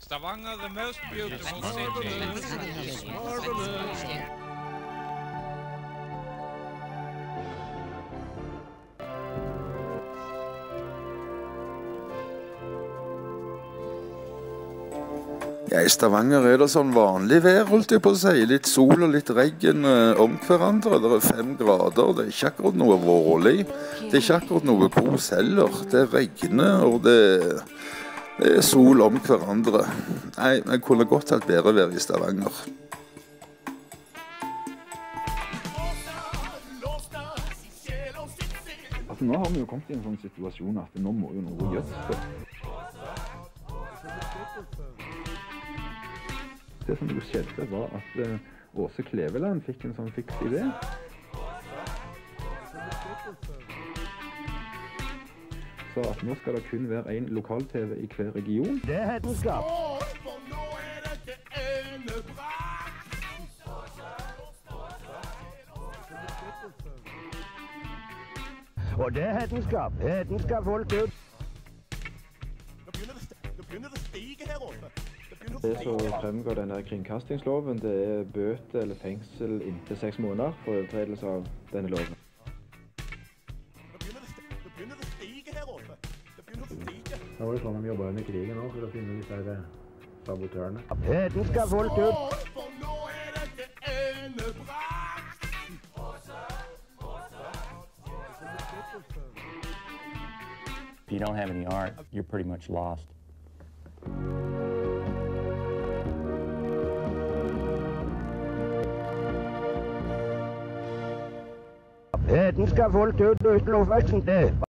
Stavanger, the most beautiful city. Marvelous. Ja, I Stavanger er det sånn vanlig vær, holdt jeg på å si. Litt sol og litt regn om hverandre. Det er 5 grader, det er ikke akkurat noe vårlig. Det er ikke akkurat noe kos heller. Det regner, og det er sol om hverandre. Nei, jeg kunne godt hatt bedre vær i Stavanger. Altså, nå har vi jo kommet i en sånn situasjon at nå må jo noe gjøres. Det som jo skjedde var at Åse Kleveland fikk en sånn fiks idé. Så at nå skal det kun være en lokal-TV i hver region. Det er hetenskap. Og det er hetenskap. Hetenskap folk ut. Nå begynner det å stige her oppe. Det som fremgår denne kringkastingsloven, det er bøter eller fengsel inntil 6 måneder for overtredelse av denne loven. Nå begynner det å stige her oppe. Nå var det sånn de jobbet under krigen også, for å finne disse her sabotørene. Hetenskap folk ut. For nå er det endebrakt. If you don't have any art, you're pretty much lost. Hetenskap folk ut uten oppveksten det.